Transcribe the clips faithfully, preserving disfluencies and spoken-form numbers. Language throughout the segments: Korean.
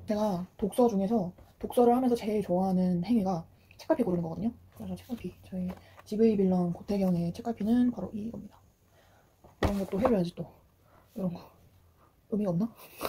제가 독서 중에서 독서를 하면서 제일 좋아하는 행위가 책갈피 고르는 거거든요. 그래서 책갈피, 저희 지브이 빌런 고태경의 책갈피는 바로 이겁니다. 이런 것도 해줘야지 또. 이런 거 의미가 없나?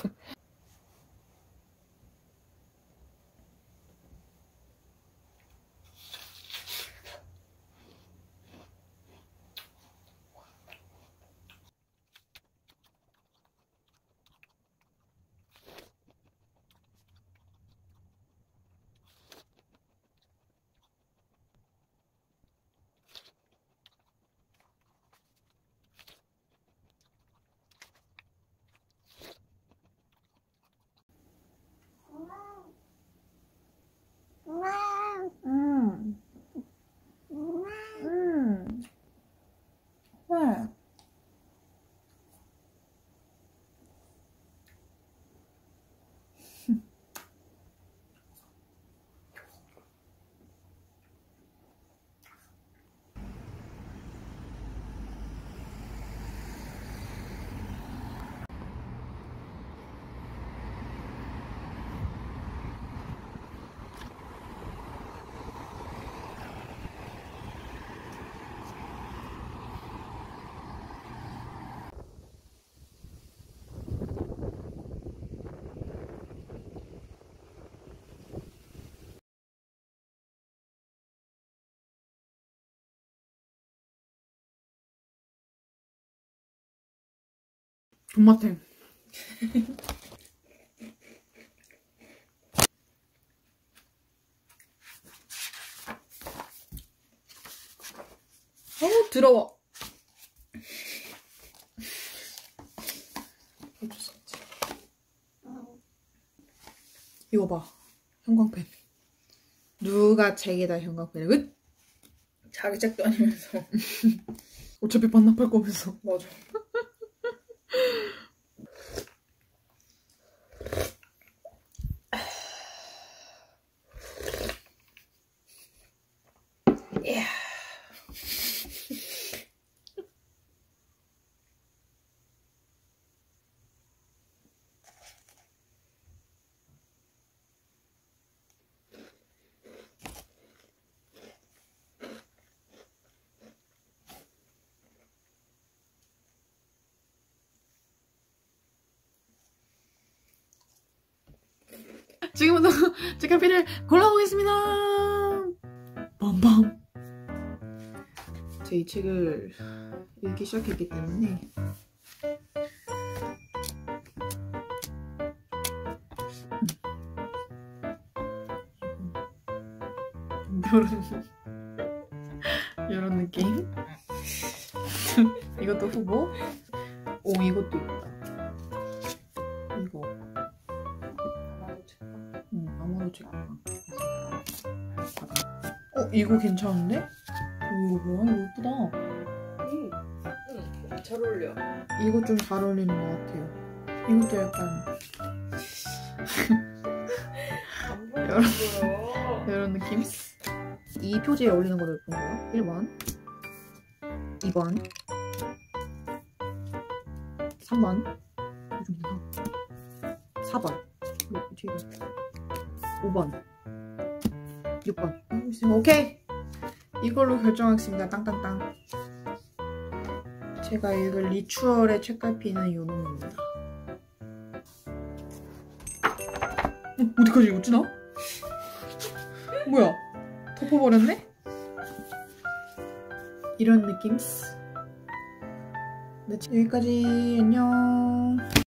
음. 음. 네. 존맛해. 어우 더러워. 어쩔 수 없지. 이거 봐, 형광펜. 누가 책에다 형광펜을 으? 자기 책도 아니면서. 어차피 반납할 거면서. 맞아. Yeah. 지금부터 책갈피를 골라보겠습니다. 빰빰. 제 이 책을 읽기 시작했기 때문에 이런 이런 느낌. 이것도 후보. 오, 이것도 있다. 이거 응, 아마도 책. 어, 이거 괜찮은데? 어, 이거 뭐야? 이거 예쁘다. 응, 응, 잘 어울려. 이거 좀 잘 어울리는 것 같아요. 이것도 약간 이런 이런 느낌? 이 표지에 어울리는 거를 본 거야. 일 번, 이 번, 삼 번, 사 번, 오 번, 육 번. 오케이! 이걸로 결정하겠습니다. 땅땅땅. 제가 읽을 리추얼의 책갈피는 요 놈입니다. 어, 어디까지 읽었지 나? 뭐야? 덮어버렸네? 이런 느낌? 네, 여기까지. 안녕.